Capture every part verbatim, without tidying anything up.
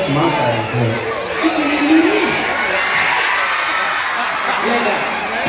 to my side of the club. You can't even do that. Lay down.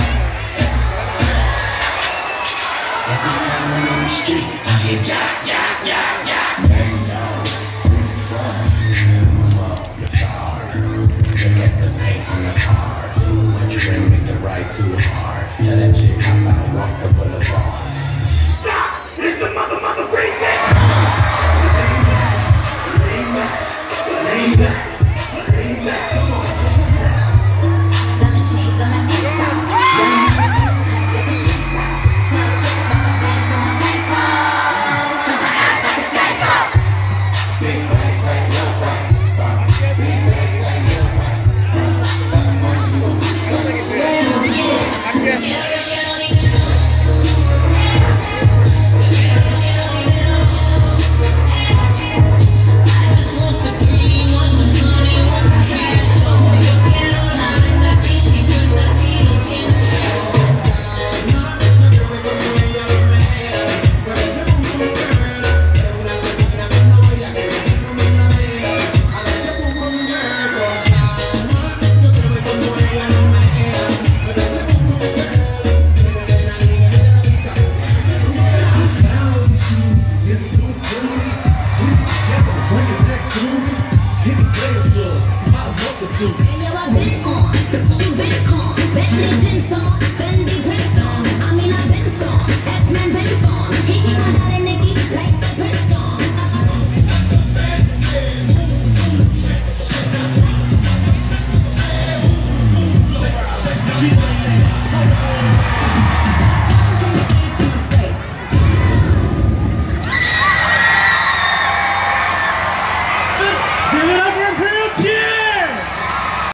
Every time I'm on the street, I hear yak, yak, yak, yak. Bang down, in front, shoot up your stars. Forget the paint on the car. Too much rain, make the ride too hard. Tell that shit hop out, walk the boulevard. Stop! It's the mother, mother remix! Lean back, lean back, lean back, lean back. Come on. Diamond chains on my neck, diamond like a sheep dog. Tail tip on my bands on my bankroll. Turn my ass like a sniper. Big bags like Lil Wayne. Big bags like Lil Wayne. Tell them what you gon' do. Yeah, yeah, yeah. Yo, I've been on, you been on, Bentley tints on, Fendi prints on.